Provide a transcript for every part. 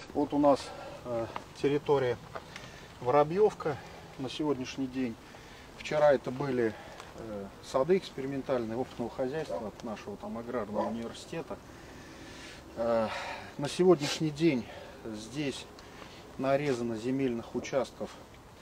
Вот у нас территория Воробьевка на сегодняшний день. Вчера это были сады экспериментальные опытного хозяйства от нашего там аграрного университета. На сегодняшний день здесь нарезано земельных участков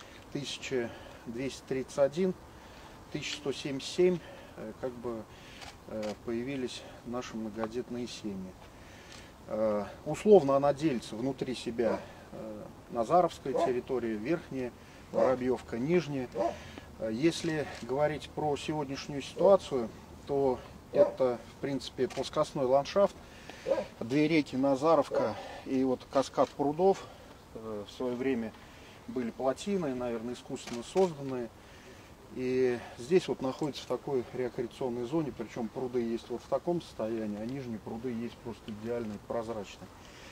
1231, 1177, как бы появились наши многодетные семьи. Условно она делится внутри себя: Назаровская территория, Верхняя Воробьевка, Нижняя. Если говорить про сегодняшнюю ситуацию, то это в принципе плоскостной ландшафт. Две реки Назаровка и вот каскад прудов в свое время были плотины, наверное, искусственно созданные. И здесь вот находится в такой рекреационной зоне, причем пруды есть вот в таком состоянии, а нижние пруды есть просто идеально прозрачные.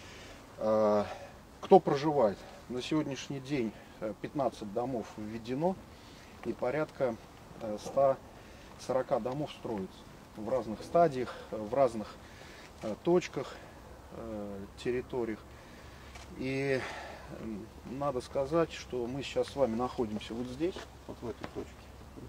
Кто проживает? На сегодняшний день 15 домов введено и порядка 140 домов строится в разных стадиях, в разных точках, территориях. И надо сказать, что мы сейчас с вами находимся вот здесь, вот в этой точке.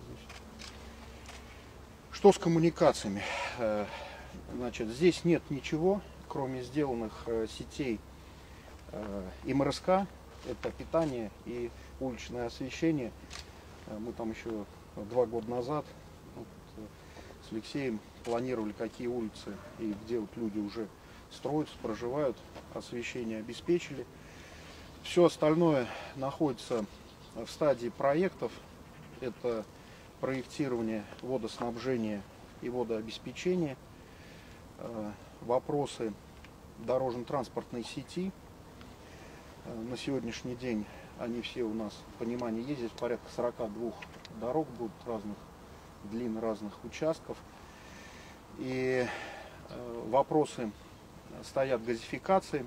Что с коммуникациями? Значит, здесь нет ничего, кроме сделанных сетей МРСК, это питание и уличное освещение. Мы там еще 2 года назад с Алексеем планировали, какие улицы и где вот люди уже строятся, проживают, освещение обеспечили. Все остальное находится в стадии проектов. Это проектирование водоснабжения и водообеспечения, вопросы дорожно-транспортной сети. На сегодняшний день они все у нас, понимание есть, здесь порядка 42 дорог будут разных длин, разных участков. И вопросы стоят газификации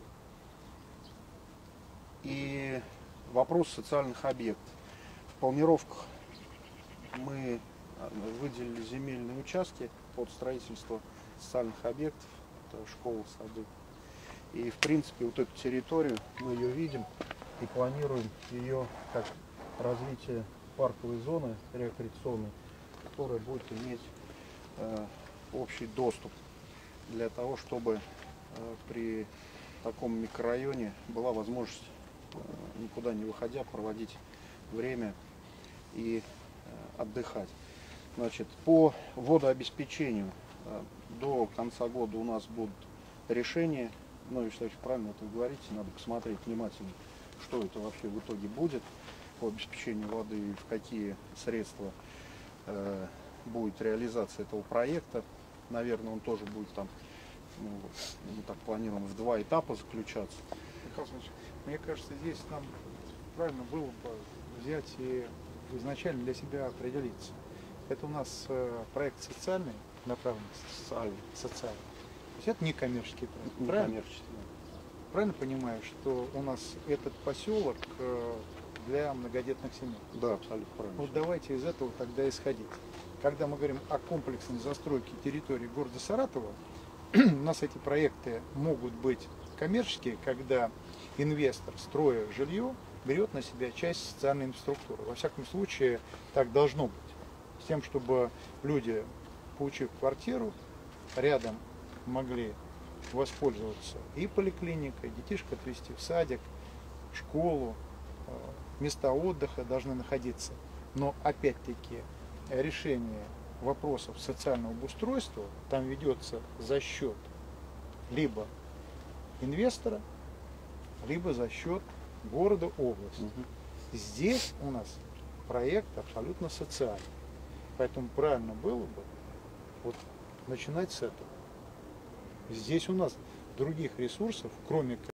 и вопрос социальных объектов. В планировках мы выделили земельные участки под строительство социальных объектов, это школы, сады. И в принципе вот эту территорию мы ее видим и планируем ее как развитие парковой зоны рекреационной, которая будет иметь общий доступ для того, чтобы при таком микрорайоне была возможность, никуда не выходя, проводить время и отдыхать. Значит, по водообеспечению до конца года у нас будут решения. Ну, я считаю, что правильно это вы говорите, надо посмотреть внимательно, что это вообще в итоге будет по обеспечению воды и в какие средства будет реализация этого проекта. Наверное, он тоже будет там, ну, мы так планируем, в 2 этапа заключаться. Михаил Иванович, мне кажется, здесь нам правильно было бы взять и изначально для себя определиться. Это у нас проект социальный, направленный социальный. То есть это не коммерческий проект. Не правильно? коммерческий, да. Правильно понимаю, что у нас этот поселок для многодетных семей? Да, абсолютно правильно. Вот давайте из этого тогда исходить. Когда мы говорим о комплексной застройке территории города Саратова, у нас эти проекты могут быть коммерческие, когда инвестор, строя жилье, берет на себя часть социальной инфраструктуры. Во всяком случае, так должно быть. С тем, чтобы люди, получив квартиру, рядом могли воспользоваться и поликлиникой, детишек отвезти в садик, школу, места отдыха должны находиться. Но опять-таки решение вопросов социального обустройства там ведется за счет либо инвестора, либо за счет города, области. Здесь у нас проект абсолютно социальный. Поэтому правильно было бы вот начинать с этого. Здесь у нас других ресурсов, кроме